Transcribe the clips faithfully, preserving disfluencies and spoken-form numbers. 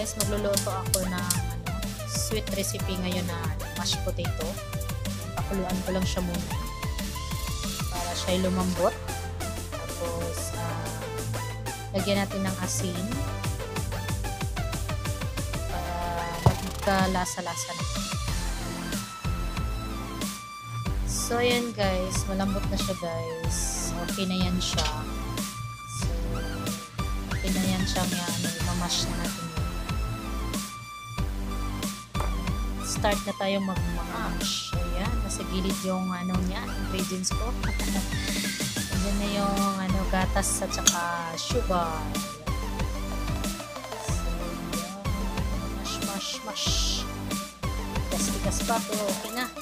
guys, magluluto ako ng ano, sweet recipe ngayon na mashed potato. Pakuluan ko lang siya muna para siya lumambot. Tapos uh, lagyan natin ng asin para magkalasa-lasa na. So ayan guys, malambot na siya guys. Okay na yan siya. So okay na yan siya, nga ano, mamash na natin yun. Start na tayong mag-mash. Ayan, nasa gilid yung ano niya, ingredients ko. Ayan na yung ano, gatas at saka sugar. So ayan, mash, mash, mash. Tigas-tigas pa, pero okay na.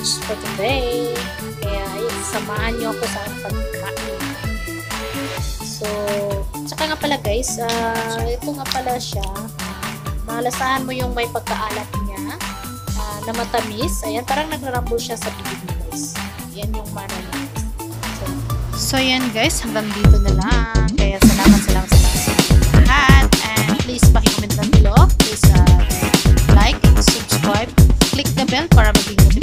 much for today. Kaya ayun, samahan nyo ako sa pagkain. So, tsaka nga pala guys, uh, ito nga pala siya. Malasahan mo yung may pagkaalat niya uh, na matamis. Ayan, parang nagrarambol siya sa bibig mo guys. Yan yung mana niya. So, so yan guys, hanggang dito na lang. Kaya salamat salamat sa lahat. And please paki-comment down below. Please uh, like, subscribe, click the bell para maging